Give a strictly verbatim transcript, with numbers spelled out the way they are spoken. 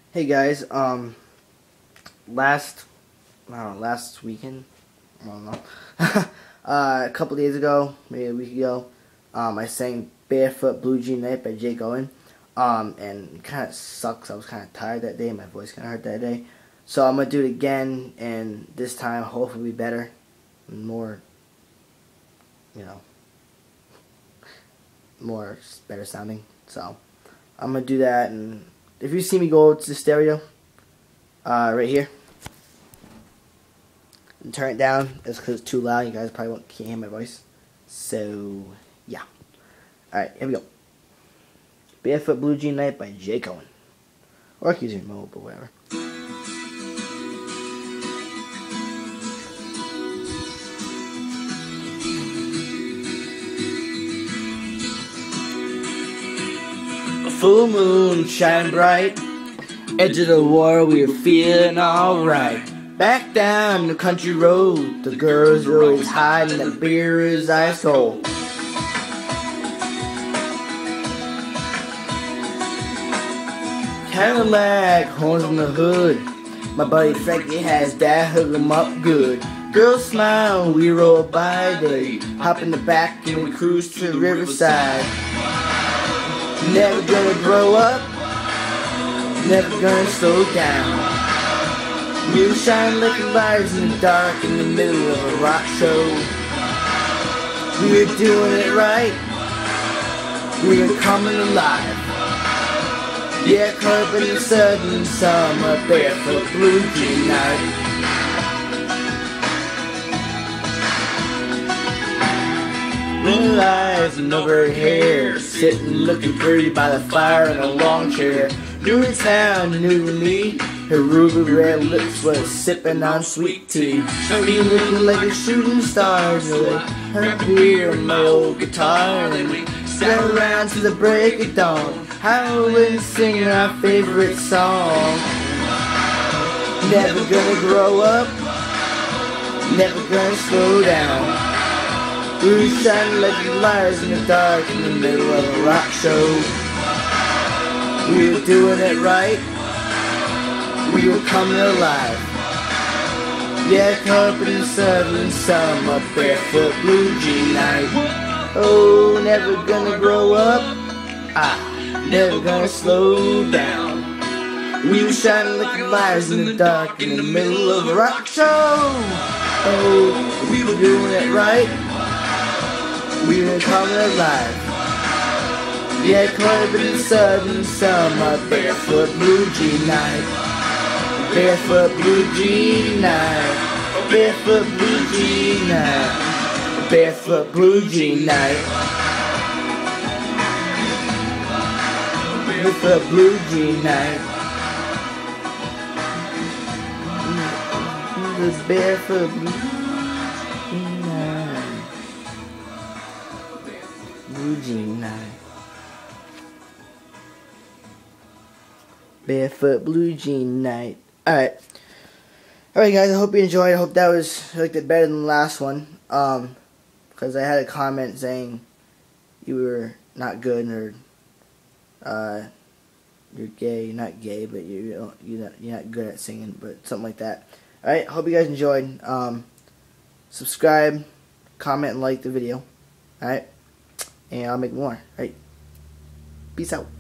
Hey guys, um, last, I don't know, last weekend, I don't know, uh, a couple days ago, maybe a week ago, um, I sang Barefoot Blue Jean Night by Jake Owen, um, and it kind of sucks. I was kind of tired that day, my voice kind of hurt that day, so I'm going to do it again, and this time hopefully be better, and more, you know, more better sounding, so I'm going to do that. And if you see me go to the stereo, uh, right here, and turn it down, that's because it's too loud. You guys probably won't, can't hear my voice. So, yeah. Alright, here we go. Barefoot Blue Jean Night by Jake Owen. Or I can use your remote, but whatever. Full moon shining bright, edge of the water, we were feeling alright. Back down the country road, the girls are always hiding, the beer is ice cold. Cadillac, horns in the hood, my buddy Frankie has that, hook 'em up good. Girls smile, we roll by, they hop in the back and we cruise to the riverside. Never gonna grow up, never gonna slow down. We were shining like lights in the dark in the middle of a rock show. We were doing it right, we were coming alive. Yeah, caught up in the sudden summer, barefoot blue jean night. Blue eyes and over hair, sitting looking pretty by the fire in a long chair. New to town, new to me, her ruby red lips was sipping on sweet tea. She looking like a shooting star, with her beer and my old guitar. And we sat around to the break of dawn, howling and singing our favorite song. Never gonna grow up, never gonna slow down. We were shining like lights in the dark in the middle of a rock show. We were doing it right, we were coming alive. Yeah, caught up in the southern summer, barefoot blue jean night. Oh, never gonna grow up, ah, never gonna slow down. We were shining like lights in the dark in the middle of a rock show. Oh, we were doing it right, we were coming alive. Yeah, caught up in the southern summer, barefoot blue jean night. Barefoot blue jean night. Barefoot blue jean night. Barefoot blue jean night. Barefoot blue jean night. The barefoot blue jean night. Blue jean night. Barefoot blue jean night. Alright. Alright guys, I hope you enjoyed. I hope that was, I liked it better than the last one. Um, because I had a comment saying you were not good, or uh, you're gay. You're not gay, but you're, you're, not, you're not good at singing, but something like that. Alright, hope you guys enjoyed. Um, subscribe, comment, and like the video. Alright? And I'll make more. Alright. Peace out.